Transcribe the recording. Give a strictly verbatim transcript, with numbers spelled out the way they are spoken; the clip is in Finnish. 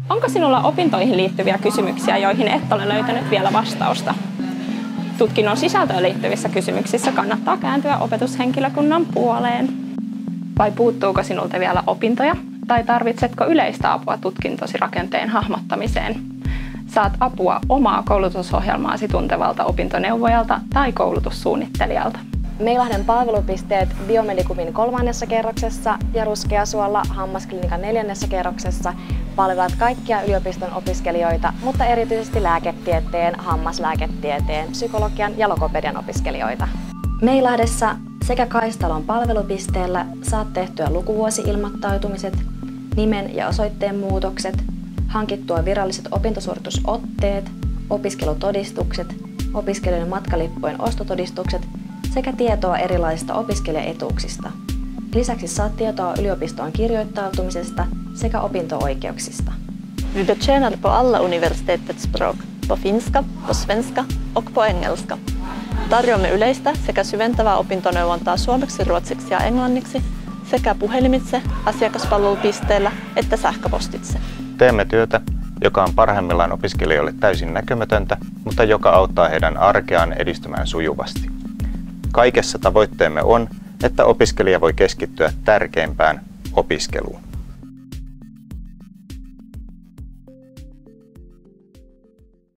Onko sinulla opintoihin liittyviä kysymyksiä, joihin et ole löytänyt vielä vastausta? Tutkinnon sisältöön liittyvissä kysymyksissä kannattaa kääntyä opetushenkilökunnan puoleen. Vai puuttuuko sinulta vielä opintoja? Tai tarvitsetko yleistä apua tutkintosi rakenteen hahmottamiseen? Saat apua omaa koulutusohjelmaasi tuntevalta opintoneuvojalta tai koulutussuunnittelijalta. Meilahden palvelupisteet Biomedikumin kolmannessa kerroksessa ja Ruskeasuolla Hammasklinikan neljännessä kerroksessa palvelevat kaikkia yliopiston opiskelijoita, mutta erityisesti lääketieteen, hammaslääketieteen, psykologian ja logopedian opiskelijoita. Meilahdessa sekä Kaistalon palvelupisteellä saat tehtyä lukuvuosi-ilmoittautumiset, nimen ja osoitteen muutokset, hankittua viralliset opintosuoritusotteet, opiskelutodistukset, opiskelijoiden matkalippujen ostotodistukset sekä tietoa erilaisista opiskelijaetuuksista. Lisäksi saat tietoa yliopistoon kirjoittautumisesta sekä opinto-oikeuksista. Vi betjänar på alla universitetets språk, på finska, på svenska och på engelska. Tarjoamme yleistä sekä syventävää opintoneuvontaa suomeksi, ruotsiksi ja englanniksi sekä puhelimitse, asiakaspalvelupisteellä että sähköpostitse. Teemme työtä, joka on parhaimmillaan opiskelijoille täysin näkymätöntä, mutta joka auttaa heidän arkeaan edistymään sujuvasti. Kaikessa tavoitteemme on, että opiskelija voi keskittyä tärkeimpään, opiskeluun.